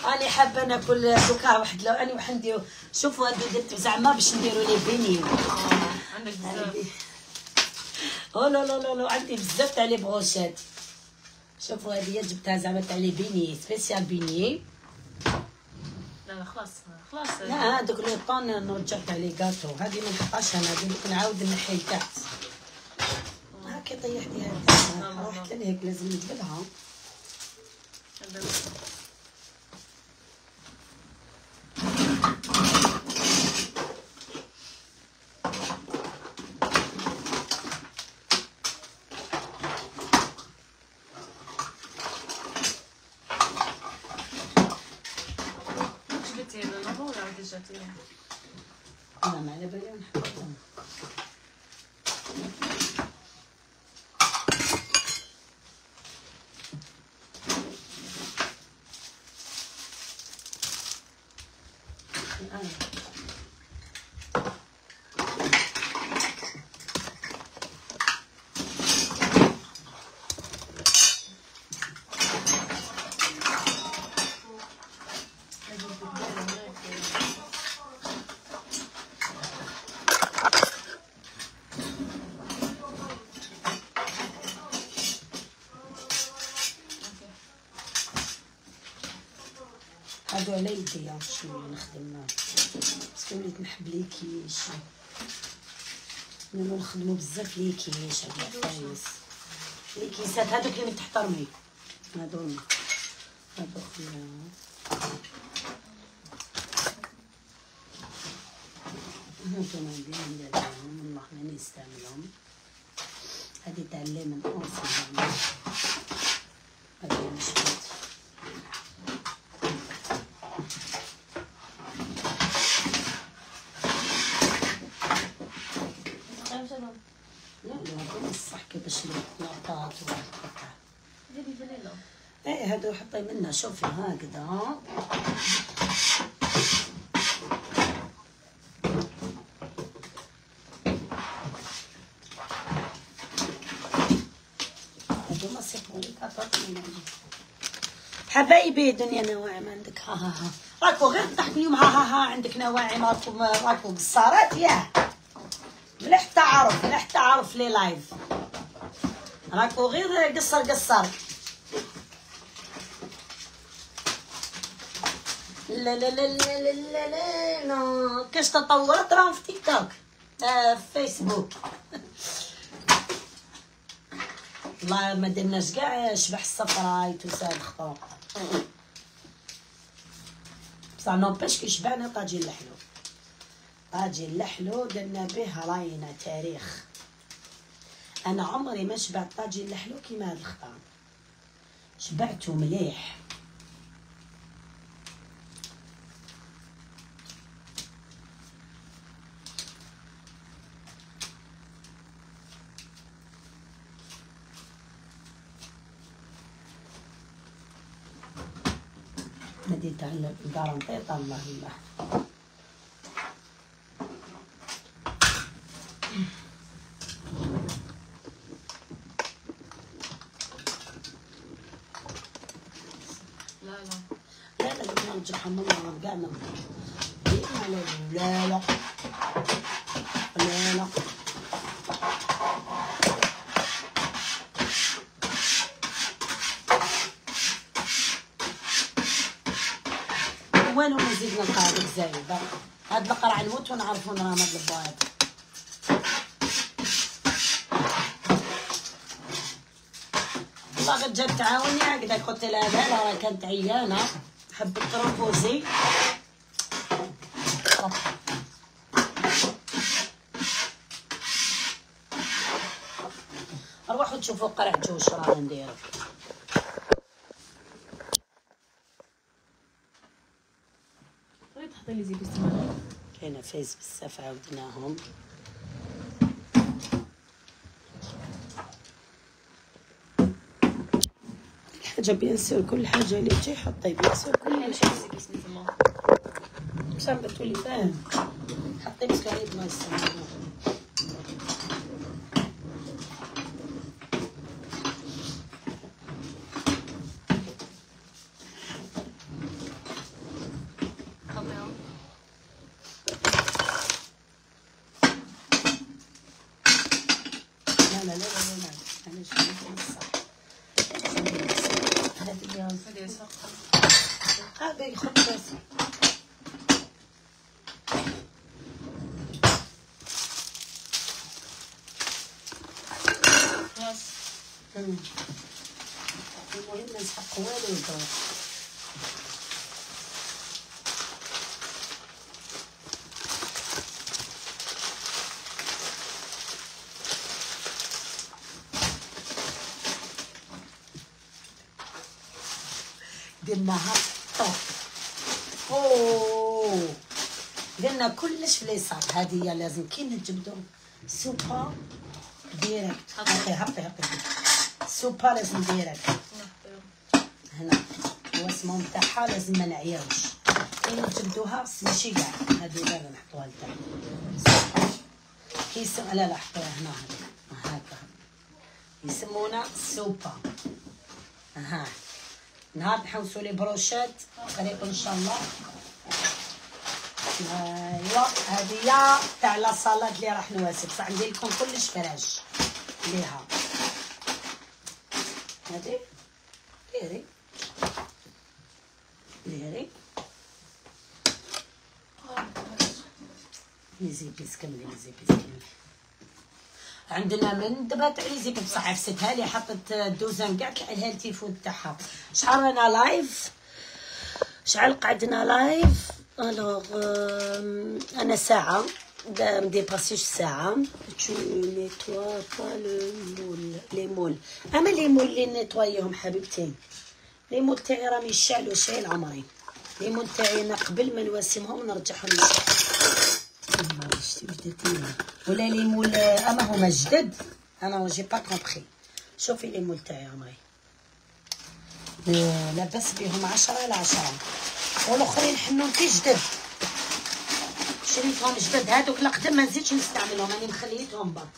راني حابه ناكل دوكا واحد لو اني واحد نديرو. شوفوا هادو درت زعما باش نديرو لي بيني. اه عندك بزاف. او لا لا لا لا عندي بزاف تاع لي بروشيت. شوفوا هذه جبتها زعما تاع لي بيني سبيسيال بيني. لا لا خلاص خلاص. لا هذوك لي طون نرجع تاع لي كاطو هذه ما نحطهاش انا هذه نعاود نحي لتحت. هاكي طيحتي هذه رحت لهيك لازم نجبدها. جبتي لنا ولا عاودي جاتي؟ انا ما على بالي نحطها. هادو على يديا شويه نخدم باسكو وليت نحب لي كيش نولو نخدمو بزاف لي كيش هاد العفايس لي كيسات هادوك اللي تحترمي هادو هادو خويا هادو ندير نديرهم والله ماني نستعملهم هادي تاع الليمون اونسي هادي مشبت لا لا بصح كيفاش البلاطات والقطع ديري فانيلا. ايه هادو حطي منها شوفي هكذا هادو ما سيقوا لك عطاتني حبايبي دنيا نواعم عندك ها ها ها راكو غير تضحكوا اليوم ها ها ها عندك نواعم راكو راكو قصارات ياه مليح تعرف مليح تعرف لي لايف راكو غير قصر قصر لا لا لا لا لا لا لا كاش تطورت راهم في تيك توك آه في فيسبوك والله ما درناش كاع شبح الصفراي توساد خطو بصح نوباش كي شبعنا طاجين اللحلو طاجين اللحلو درنا به راينا تاريخ انا عمري ما شبعت طاجين اللحلو كيما هاد الخطام شبعتو مليح هادي تاع الكارونطيطه الله الله لا لا لا لا لا نرجع حمام كاع لا لا لا لا لا لا وين ما زيدنا القاعدة زايدة هاد القرع نموت ونعرفو نراهم هاد البواد والله غير جات تعاوني هكذا قلت لها لا راه كانت عيانة حبت تروفوزي روحوا تشوفوا قرع جوش رانا نديرو تحطي لي زيت بالسمنه كاينه فايز بزاف عاودناهم الحاجه بيان سور كل حاجه اللي تجي حطي بيان سور كل شيء بصح بتولي فاهم حطي بس كريم ما يستعملوه لا لا لا لا انا شو بصح هذه هذه ساقة. هذا يخط بس خلاص. المهم نسحق والو يدور درناها طوب. اوه درنا كلش في اليسار. هذه هي لازم كي نجبدو سوبا ديريكت. هبطي هبطي هبطي سوبا لازم ديريكت هنا. هو اسمه نتاعها لازم ما نعياوش كي نجبدوها بس ماشي كاع. هادو دابا نحطوها لتحت كي يسم لا لا حطوها هنا هكا يسمونا سوبا. ها نهار نحوسو لي بروشات قريب ان شاء الله. ايوا هذه هي تاع لا صالاد اللي راح نواسب. بصح ندير لكم كلش فراش ليها. هادي ديري ديري ليزي بيس كملي ليزي بيس كملي. عندنا من دابا تاع ليزي بيس بصح عفستها لي حطت دوزان كاع كعلها التليفون تاعها. شحال رانا لايف شحال قعدنا لايف. الوغ انا ساعه مديباسيش ساعه. تو نيتوا با لو مول لي مول. اما لي مول اللي نيتوايهم حبيبتي لي مول تاعي راهم يشعلوا شايل عمري. لي مول تاعي انا قبل ما نواسمهم نرجعهم يشعلوا. شتي واش درتي ولا لي مول اما هما جدد. انا جي با كومبري. شوفي لي مول تاعي عمري لاباس بهم عشرة على عشرة. والاخرين حنوتي جدد شريتهم جدد. هادوك القدم ما نزيدش نستعملهم راني مخليتهم برك.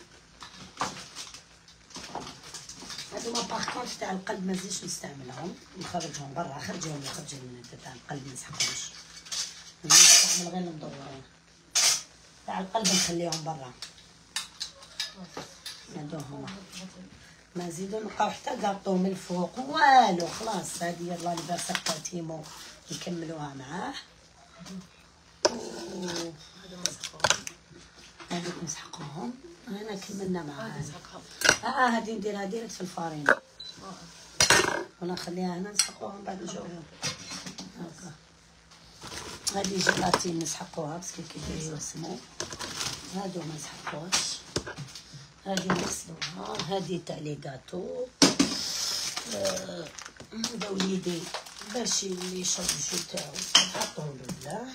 هادوما باغ تاع القلب ما نزيدش نستعملهم نخرجهم برا. خرجهم خرجوا من تاع القلب ما نسحقهمش. نستعمل غير المدورين تاع القلب نخليهم برا. هادو هما ما نزيدو نبقاو حتى كاطو من الفوق والو. خلاص هادي يلاه لباس تاع تيمو نكملوها معاه. هذا مسحوهم. هادوك نسحقوهم. هنا كملنا معاه. هذه مسحوهم. اه هادي نديرها ديريكت في الفارين ولا نخليها هنا نسحقوها بعد نشوفو هكا. هادي جيلاتين نسحقوها باسكو كيديرو يرسمو. هادو ما نسحقوهاش. هادي نغسلوها. هادي تاع لي كاطو. هذا وليدي باش يشرب الجو تاعو نحطوه له.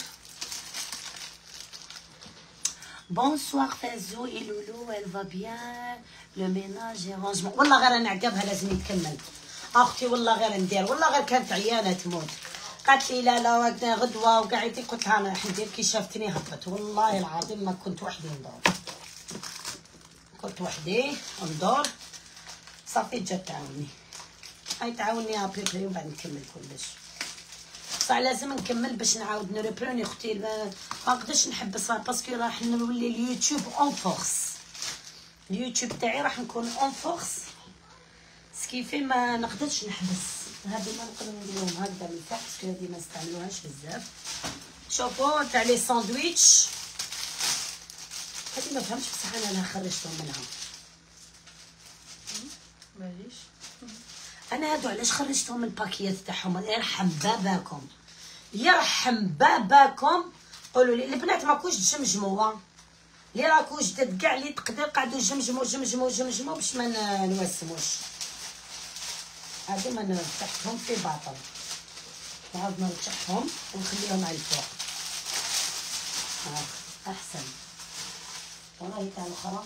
بونسوار فازو اي لولو elle va bien le ménage et rangement. والله غير نعقبها لازم يتكمل اختي. والله غير ندير. والله غير كانت عيانه تموت. قالت لي لا لا وقتنا غدوه وقعدتي. قلت لها انا راح ندير. كي شافتني هبطت. والله العظيم ما كنت وحدي ندور. كنت وحدي ندور صافي جات تعاوني. هاي تعاوني ابري بري وبعد نكمل كلش. بصح لازم نكمل باش نعاود نريبروني اختي. ما نقدرش نحبس باسكو راح نولي اليوتيوب اون فورس. اليوتيوب تاعي راح نكون اون فورس سكيفي ما نقدرش نحبس. هادو ما نقدر نديرهم هكذا من الفوق باسكو هادي ما نستعملوهاش بزاف. شوفوا تاع لي ساندويتش هادي ما فهمتش بصح انا لا خرجتهم منها. ماليش. انا هادو علاش خرجتهم من الباكيات تاعهم. يرحم باباكم يرحم باباكم. قولوا لي البنات ماكوش تجمجموا لي راكو جدد كاع اللي تقدر قعدوا جمجموا جمجموا جمجموا باش ما نوسموش. هادو ما نرتاحهم في باطل. نعاود نرتاحهم ونخليهم على الفوق. احسن والله تاع الاخرى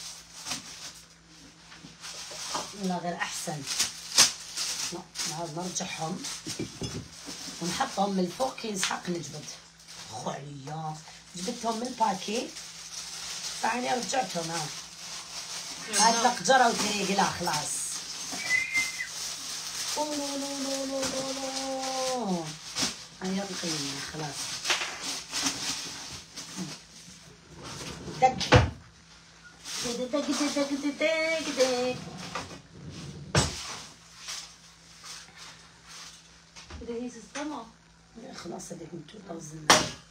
لا غير احسن. نعاود نرجعهم ونحطهم من الفوق كي نسحق نجبد. خو عليا جبدتهم من الباكي فاني رجعتهم. ها هاد القجره وتريقلا خلاص. او لو لو لو لو لو لو هيا نقيم خلاص. دك كده دق دق دق دق دق. إذا هي سيستما خلاص هذيك من ألفين.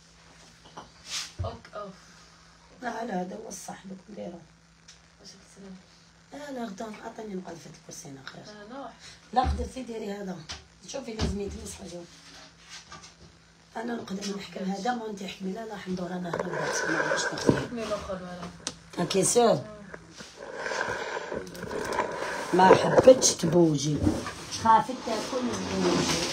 أوك أوف. لا لا هذا هو الصح دوك نديرو. واش السلام؟ لا لا غدا عطيني نقعد في الكرسي انا خير. أنا نروح. لا قدرتي ديري هذا. شوفي لازم يجلس حاجه. انا نقدر نحكم هذا ما انت حكمي. لا لا حندور انا هنا ما عرفتش نخدم. مي الآخر ولا. اوكي سور. ما حبتش تبوجي. خافت تاكل البوجي.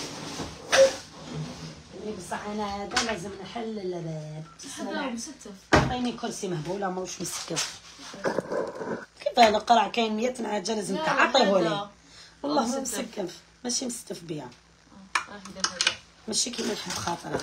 اللي بصح انا هذا لازم نحل الباب. هذا هو مستف. عطيني كرسي مهبوله ماهوش مسكف. كيف هذا قرع كاين مية حاجه لازم تعطيه لي. والله هو مسكف ماشي مستف بيها. اه هذا هذا. ماشي كيما نحب خاطرك.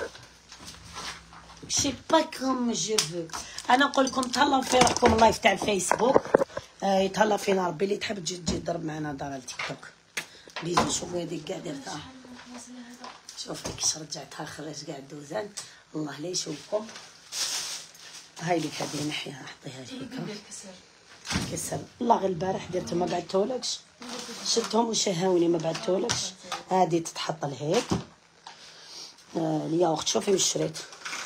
شي با كوم جو فو. انا نقول لكم تهلاو في روحكم. اللايف تاع الفيسبوك آه يتهلا فينا ربي. اللي تحب تجي تجي تضرب معنا دار التيك توك. بيزو شوفوا هذيك كاع درتها. شوف لك اش رجعتها خرج كاع الدوزان. الله لا يشوفكم. هاي لك هذه نحيها حطيها هي هكا. ديال الكسر. كسر والله غير البارح درتهم ما بعثتهولكش. شفتهم وشهاوني ما بعثتهولكش. هذه تتحط لهيك. آه الياغورت شوفي واش شريت.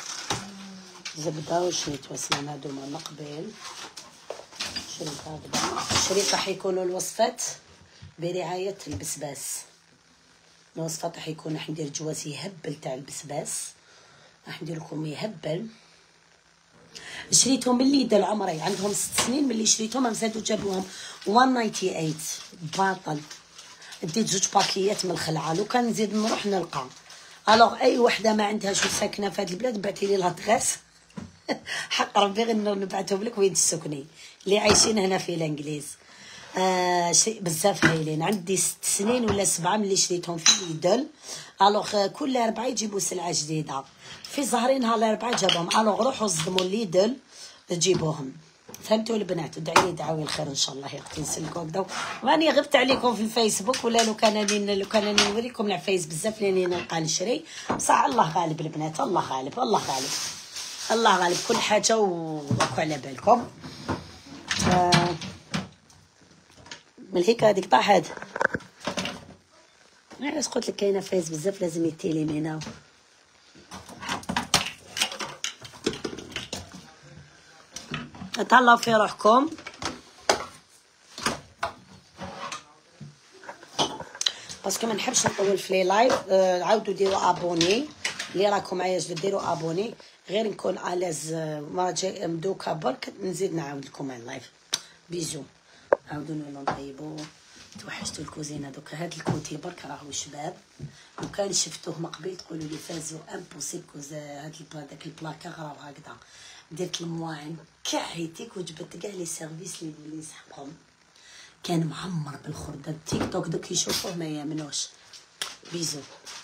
زبده وشريت واسنان هادو من قبل. شريت هكذا. شريت راح يكونوا الوصفات برعايه البسباس. الوصفات راح يكون راح ندير جواز يهبل تاع البسباس. راح ندير لكم يهبل. شريتهم من ليدل عمري عندهم ست سنين ملي شريتهم زادوا جابوهم مية وثمانية وتسعين باطل. ديت زوج باكيات من الخلعه. لو كان نزيد نروح نلقى. الوغ اي وحده ما عندهاش وساكنه في هذه البلاد بعثي لي لادريس. حق ربي غير نبعثهم لك وين تسكني اللي عايشين هنا في الانجليز. آه شيء بزاف هايلين. عندي ست سنين ولا سبعه ملي شريتهم في ليدل. الوغ كل اربعه يجيبوا سلعه جديده. في زهرين هالاربعه جابهم. الوغ روحوا صدموا ليدل تجيبوهم. فهمتوا البنات؟ ادعي لي دعاوي الخير ان شاء الله يا اختي نسلكوا هكذا. راني غبت عليكم في الفيسبوك ولا لو كان راني لو كان راني نوريكم العفايس بزاف لاني نلقى نشري. بصح الله غالب البنات. الله غالب الله غالب الله غالب كل حاجه وراكو على بالكم. آه من هيك هذيك طاحت. علاش قلت لك كاينه فايس بزاف لازم يتيليميناو. تهلاو في روحكم. باسكو ما نحبش نطول في لي لايف. آه عاودوا ديروا ابوني اللي راكم معايا جدد. ديروا ابوني غير نكون الاز. مرة جاي مدوكا برك نزيد نعاود لكم على اللايف. بيزو. عاودوا نولو نطيبوا. توحشتوا الكوزينه دوكا. هاد الكوتي برك راهو شباب. لو كان شفتوه من قبل تقولوا لي فازوا امبوسيبل كوز هاد داك البلاكا راهو هكذا. درت المواعن كاع هيتيك وجبت كاع لي سيرفيس اللي اللي يسحقهم. كان معمر بالخردة. التيك توك دوك يشوفوه ما يامنوش. بيزو.